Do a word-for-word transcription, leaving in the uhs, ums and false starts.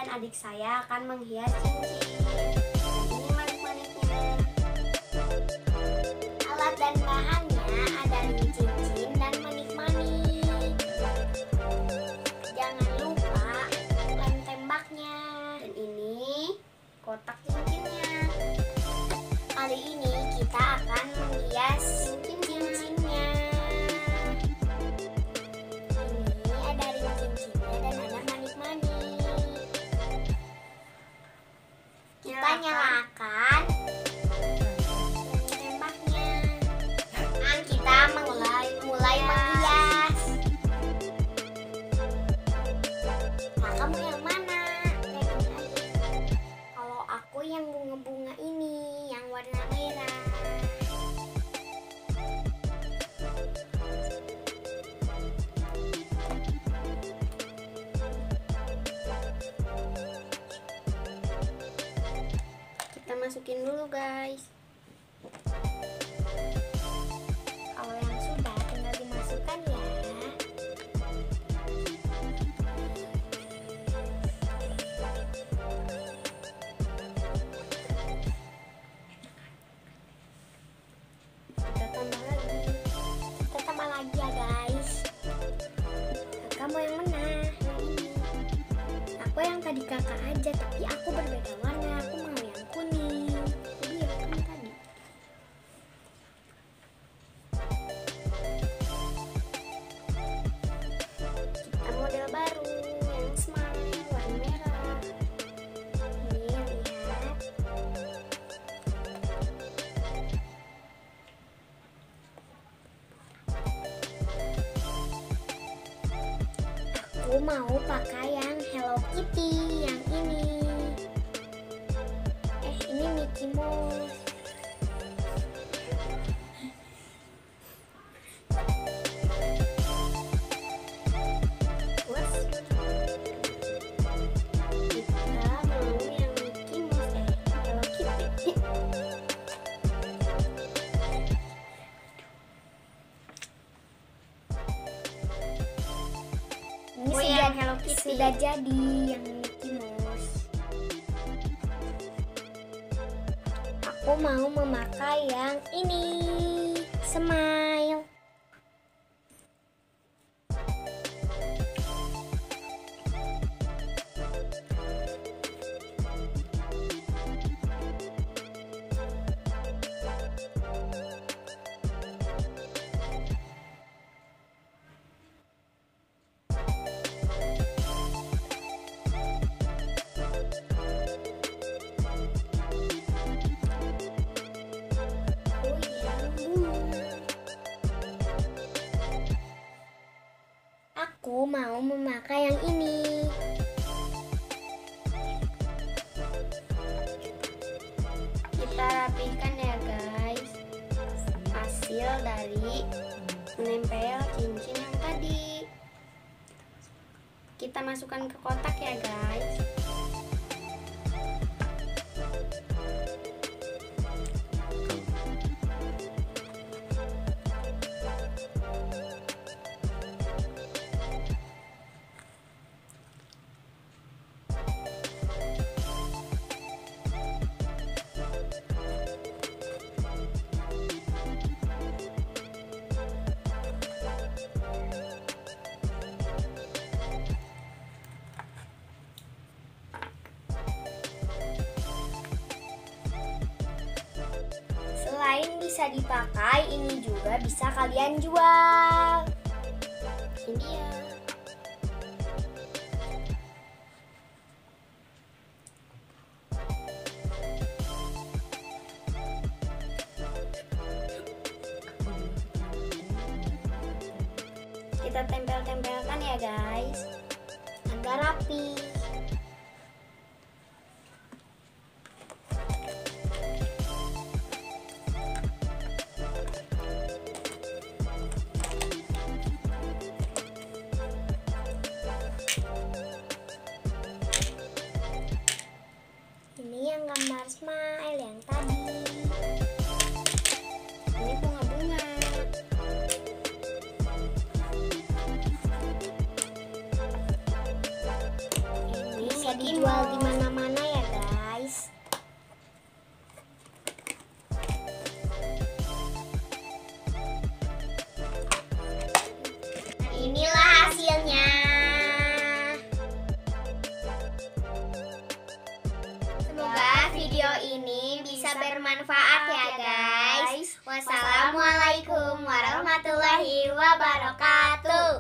adik saya akan menghias cincin. Ini manik-maniknya. Alat dan bahannya ada cincin dan manik-manik. Jangan lupa lem tembaknya. Dan ini kotak cincinnya. Kali ini kita akan menghias cincin-cincinnya. Ini ada ring cincinnya dan ada manik-manik. Kita nyalakan lem tembaknya. Dan kita mulai mulai menghias. Nah, kamu yang mana? Kalau aku yang bunga-bunga ini, yang warna merah. Kita masukin dulu, guys. Kalau yang sudah tinggal dimasukkan ya. Kita tambah lagi. Kita tambah lagi ya, guys. Nah, kamu yang mana? Yang ini. Aku yang tadi kakak aja, tapi aku berbeda warna. Aku mau yang kuning. Biar kamu tadi. Kita model baru yang smile warna merah. Ini lihat. Aku mau pakai yang Hello Kitty yang ini. Eh, ini Mickey Mouse. Wes. Kita mau yang Mickey Mouse, eh Hello Kitty. Ini Oh, sudah, yang Hello Kitty. sudah jadi yang Mickey Mouse. Aku mau memakai yang ini, smile. Aku mau memakai yang ini. Kita rapikan ya, guys. Hasil dari menempel cincin yang tadi. Kita masukkan ke kotak ya, guys. Selain bisa dipakai, ini juga bisa kalian jual. Ini dia. Kita tempel-tempelkan ya, guys, agar rapi. Ini yang gambar smile yang tadi. Ini bunga-bunga. bisa bermanfaat ya guys. Wassalamualaikum warahmatullahi wabarakatuh.